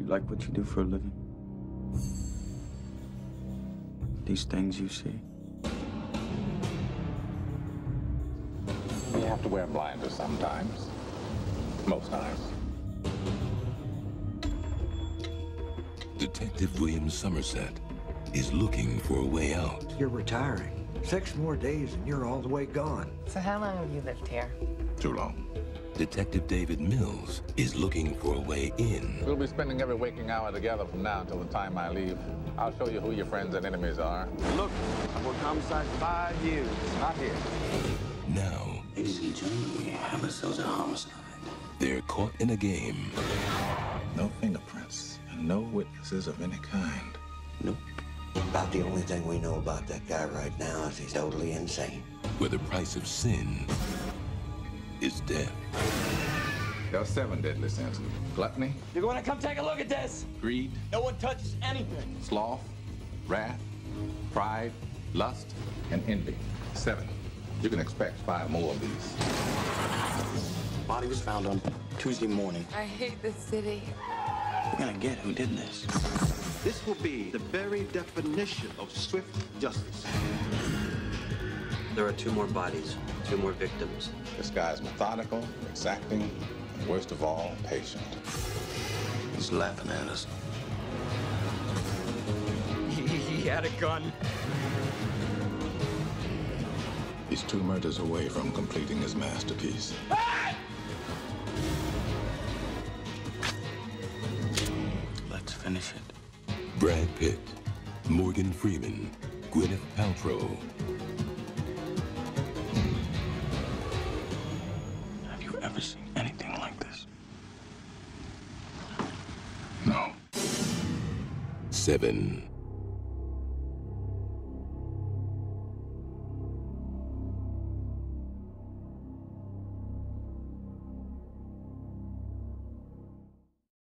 like what you do for a living? These things you see? You have to wear blinders sometimes. Most times. Detective William Somerset is looking for a way out. You're retiring. 6 more days and you're all the way gone. So how long have you lived here? Too long. Detective David Mills is looking for a way in. We'll be spending every waking hour together from now until the time I leave. I'll show you who your friends and enemies are. Look, I've worked homicide 5 years. Not here. Now, Ladies and gentlemen, we have ourselves a homicide. they're caught in a game No fingerprints and no witnesses of any kind. Nope. About the only thing we know about that guy right now is he's totally insane. where the price of sin is death. There are 7 deadly sins. Gluttony, You're going to come take a look at this. greed, No one touches anything. sloth, wrath, pride, lust, and envy. 7. You can expect 5 more of these. Body was found on Tuesday morning. I hate this city. We're gonna get who did this. This will be the very definition of swift justice. There are 2 more bodies, 2 more victims. This guy's methodical, exacting, and worst of all, patient. He's laughing at us. He had a gun. He's 2 murders away from completing his masterpiece. Let's finish it. Brad Pitt, Morgan Freeman, Gwyneth Paltrow. Have you ever seen anything like this? No. 7.